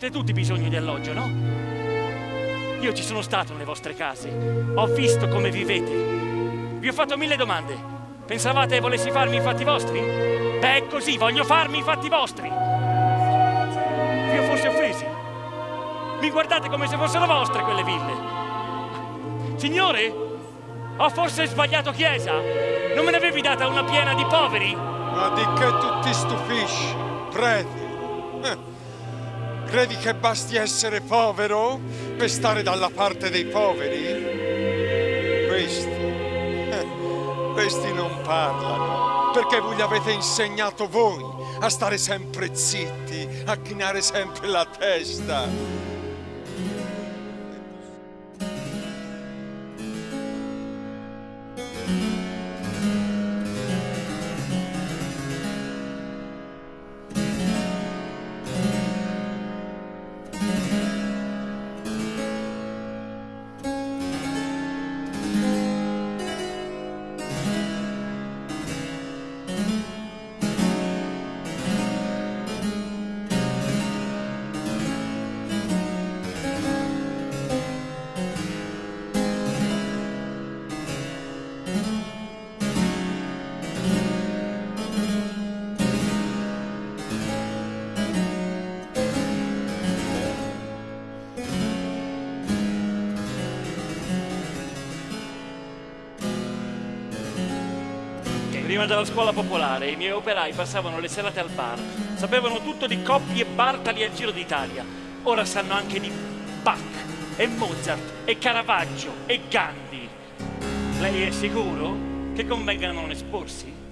avete tutti bisogno di alloggio, no? Io ci sono stato nelle vostre case, ho visto come vivete. Vi ho fatto 1000 domande. Pensavate volessi farmi i fatti vostri? Beh, è così, voglio farmi i fatti vostri. Vi ho forse offesi? Mi guardate come se fossero vostre quelle ville. Signore, ho forse sbagliato chiesa? Non me ne avevi data una piena di poveri? Ma di che tu ti stupisci, prete? Credi che basti essere povero per stare dalla parte dei poveri? Questi non parlano, perché voi gli avete insegnato voi a stare sempre zitti, a chinare sempre la testa. Prima della scuola popolare i miei operai passavano le serate al bar, sapevano tutto di Coppi e Bartali al giro d'Italia. Ora sanno anche di Bach e Mozart e Caravaggio e Gandhi. Lei è sicuro che convenga a non esporsi?